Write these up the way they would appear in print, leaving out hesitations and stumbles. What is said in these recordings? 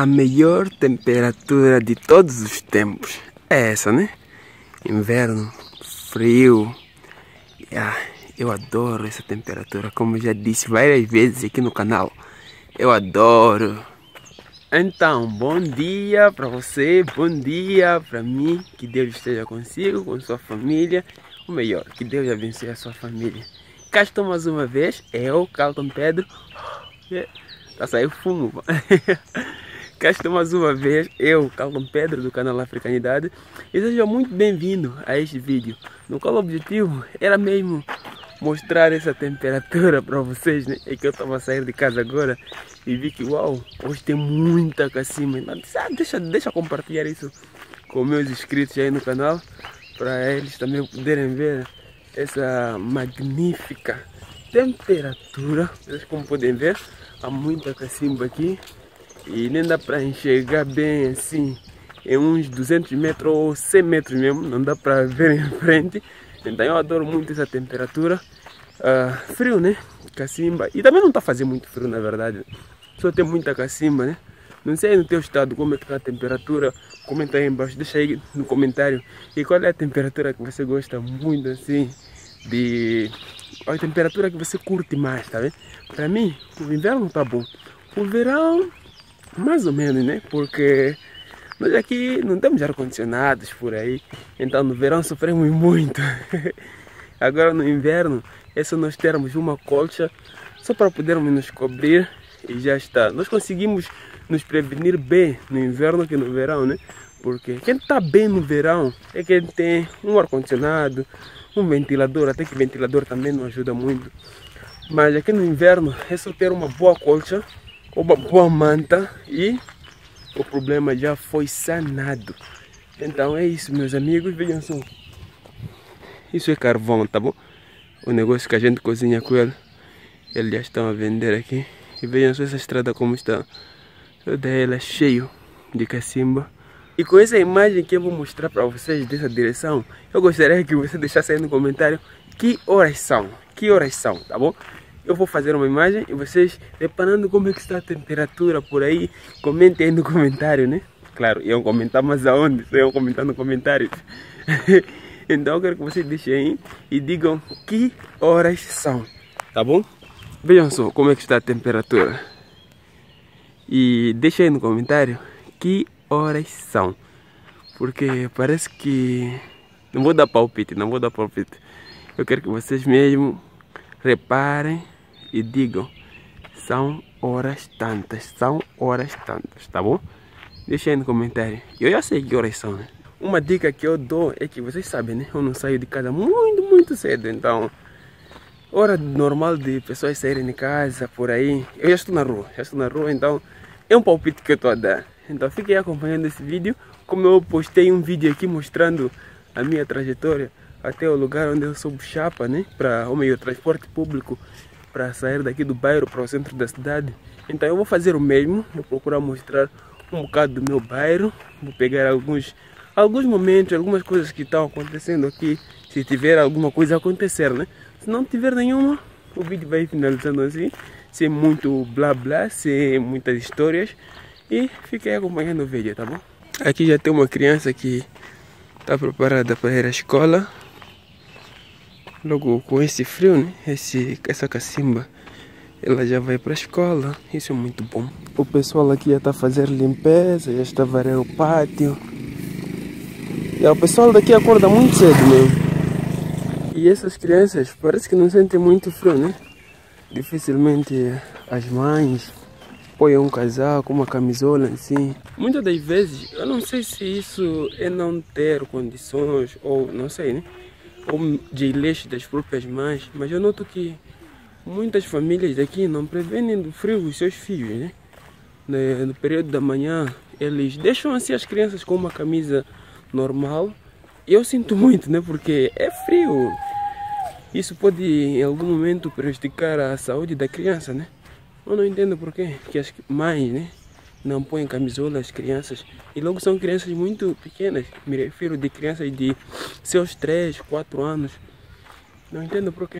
A melhor temperatura de todos os tempos é essa, né? Inverno, frio. Eu adoro essa temperatura, como já disse várias vezes aqui no canal. Eu adoro. Então, bom dia para você, bom dia para mim. Que Deus esteja consigo, com sua família. O melhor, que Deus abençoe a sua família. Cá estou mais uma vez, eu, Carlton Pedro. Tá saindo fumo. Cá estou mais uma vez, eu, Carlton Pedro, do canal Africanidade. E seja muito bem-vindo a este vídeo, no qual o objetivo era mesmo mostrar essa temperatura para vocês, né? É que eu estava a sair de casa agora e vi que, uau, hoje tem muita cacimba. Então, deixa eu compartilhar isso com meus inscritos aí no canal, para eles também poderem ver essa magnífica temperatura. Vocês, como podem ver, há muita cacimba aqui e nem dá para enxergar bem assim em uns 200 metros ou 100 metros mesmo, não dá para ver em frente. Então eu adoro muito essa temperatura. Frio, né? Cacimba. E também não está fazendo muito frio, na verdade. Só tem muita cacimba, né? Não sei no teu estado como é que está a temperatura. Comenta aí embaixo, deixa aí no comentário. E qual é a temperatura que você gosta muito assim de... a temperatura que você curte mais, tá vendo? Para mim, o inverno tá bom. O verão, mais ou menos, né? Porque nós aqui não temos ar-condicionados por aí. Então no verão sofremos muito. Agora no inverno é só nós termos uma colcha só para podermos nos cobrir e já está. Nós conseguimos nos prevenir bem no inverno que no verão, né? Porque quem está bem no verão é quem tem um ar-condicionado, um ventilador, até que ventilador também não ajuda muito. Mas aqui no inverno é só ter uma boa colcha, uma boa manta e o problema já foi sanado. Então é isso, meus amigos, vejam só. Isso é carvão, tá bom? O negócio que a gente cozinha com ele, eles já estão a vender aqui. E vejam só essa estrada como está. Toda ela cheio de cacimba. E com essa imagem que eu vou mostrar para vocês dessa direção, eu gostaria que você deixasse aí no comentário que horas são. Que horas são, tá bom? Eu vou fazer uma imagem e vocês, reparando como é que está a temperatura por aí, comentem aí no comentário, né? Claro, iam comentar, mas aonde? Só iam comentar no comentário. Então eu quero que vocês deixem aí e digam que horas são, tá bom? Vejam só como é que está a temperatura. E deixem aí no comentário que horas são. Porque parece que... não vou dar palpite, não vou dar palpite. Eu quero que vocês mesmo reparem e digam: são horas tantas, tá bom? Deixa aí no comentário. Eu já sei que horas são, né? Uma dica que eu dou é que vocês sabem, né? Eu não saio de casa muito cedo, então hora normal de pessoas saírem de casa por aí, eu já estou na rua, então é um palpite que eu estou a dar. Então fiquem acompanhando esse vídeo, como eu postei um vídeo aqui mostrando a minha trajetória até o lugar onde eu sou chapa, né? Para o meio transporte público, para sair daqui do bairro para o centro da cidade. Então eu vou fazer o mesmo, vou procurar mostrar um bocado do meu bairro, vou pegar alguns momentos, algumas coisas que estão acontecendo aqui, se tiver alguma coisa a acontecer, né? Se não tiver nenhuma, o vídeo vai finalizando assim, sem muito blá blá, sem muitas histórias. E fiquem acompanhando o vídeo, tá bom? Aqui já tem uma criança que está preparada para ir à escola. Logo com esse frio, né? Essa cacimba, ela já vai para a escola. Isso é muito bom. O pessoal aqui já está a fazer limpeza, já está a varrer o pátio. E o pessoal daqui acorda muito cedo mesmo. E essas crianças parece que não sentem muito frio, né? Dificilmente as mães põem um casaco, uma camisola assim. Muitas das vezes, eu não sei se isso é não ter condições ou não sei, né? Ou de leixo das próprias mães, mas eu noto que muitas famílias daqui não prevenem do frio os seus filhos, né? No período da manhã, eles deixam assim as crianças com uma camisa normal. Eu sinto muito, né? Porque é frio. Isso pode em algum momento prejudicar a saúde da criança, né? Eu não entendo por quê que as mães, né, não põem camisola às crianças. E logo são crianças muito pequenas. Me refiro de crianças de seus 3, 4 anos. Não entendo por quê.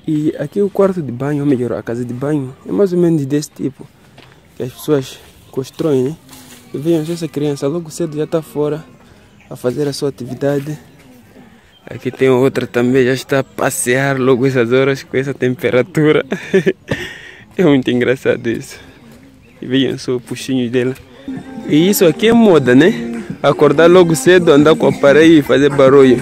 E aqui o quarto de banho, ou melhor, a casa de banho, é mais ou menos desse tipo que as pessoas constroem, né? E vejam, essa criança logo cedo já está fora a fazer a sua atividade. Aqui tem outra também, já está a passear logo essas horas com essa temperatura. É muito engraçado isso. E vejam só o puxinho dela. E isso aqui é moda, né? Acordar logo cedo, andar com o aparelho e fazer barulho.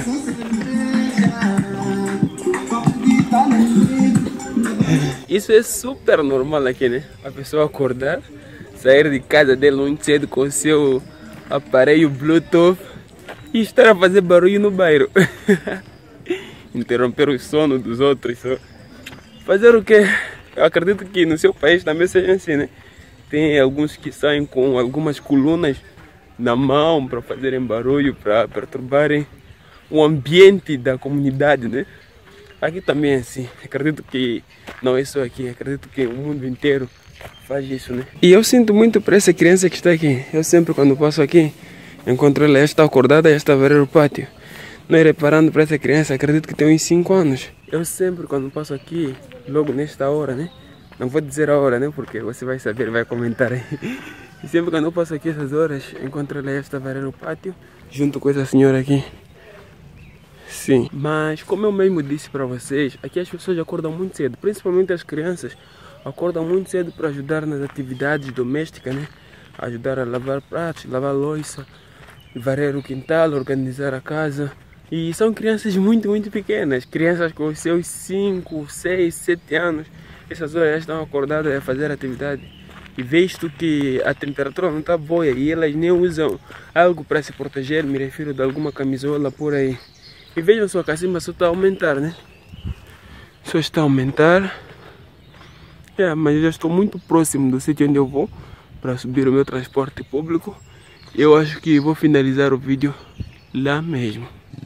Isso é super normal aqui, né? A pessoa acordar, sair de casa dele muito cedo com o seu aparelho Bluetooth e estar a fazer barulho no bairro. Interromper o sono dos outros. Só. Fazer o quê? Eu acredito que no seu país também seja assim, né? Tem alguns que saem com algumas colunas na mão para fazerem barulho, para perturbarem o ambiente da comunidade, né? Aqui também é assim. Acredito que não é só aqui, acredito que o mundo inteiro faz isso, né? E eu sinto muito para essa criança que está aqui. Eu sempre quando passo aqui, encontro ela, já está acordada, já está a varrer o pátio. Não é reparando para essa criança, acredito que tem uns 5 anos. Eu sempre quando passo aqui, logo nesta hora, né? Não vou dizer a hora, né? Porque você vai saber, vai comentar aí. E sempre quando eu passo aqui essas horas, encontro ela, já está a varrer o pátio, junto com essa senhora aqui. Sim, mas como eu mesmo disse para vocês, aqui as pessoas acordam muito cedo, principalmente as crianças acordam muito cedo para ajudar nas atividades domésticas, né? Ajudar a lavar pratos, lavar louça, varrer o quintal, organizar a casa. E são crianças muito pequenas, crianças com os seus 5, 6, 7 anos. Essas horas estão acordadas a fazer atividade. E visto que a temperatura não está boa e elas nem usam algo para se proteger, me refiro de alguma camisola por aí. E vejam só que a cima só está a aumentar, né? Só está a aumentar. Mas eu já estou muito próximo do sítio onde eu vou para subir o meu transporte público. Eu acho que vou finalizar o vídeo lá mesmo.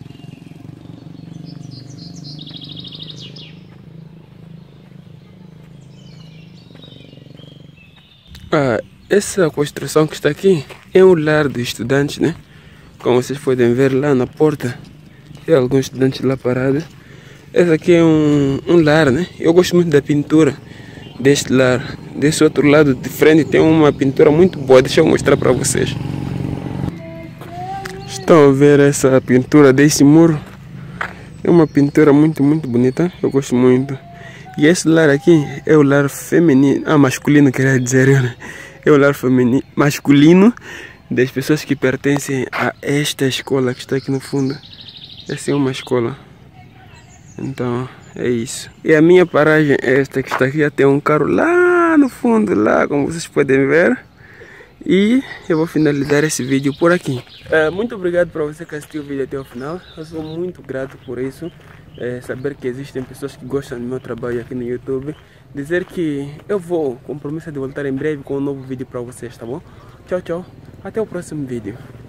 Essa construção que está aqui é um lar de estudantes, né? Como vocês podem ver lá na porta, tem alguns estudantes lá parados. Esse aqui é um lar, né? Eu gosto muito da pintura deste lar. Desse outro lado de frente tem uma pintura muito boa, deixa eu mostrar para vocês. Estão a ver essa pintura desse muro? É uma pintura muito bonita, eu gosto muito. E esse lar aqui é o lar feminino, masculino queria dizer, né? É o lar feminino, masculino das pessoas que pertencem a esta escola que está aqui no fundo. Essa é uma escola. Então é isso. E a minha paragem é esta que está aqui, até um carro lá no fundo, lá como vocês podem ver. E eu vou finalizar esse vídeo por aqui. Muito obrigado para você que assistiu o vídeo até o final. Eu sou muito grato por isso. Saber que existem pessoas que gostam do meu trabalho aqui no YouTube. Dizer que eu vou com promessa de voltar em breve com um novo vídeo para vocês, tá bom? Tchau, tchau. Até o próximo vídeo.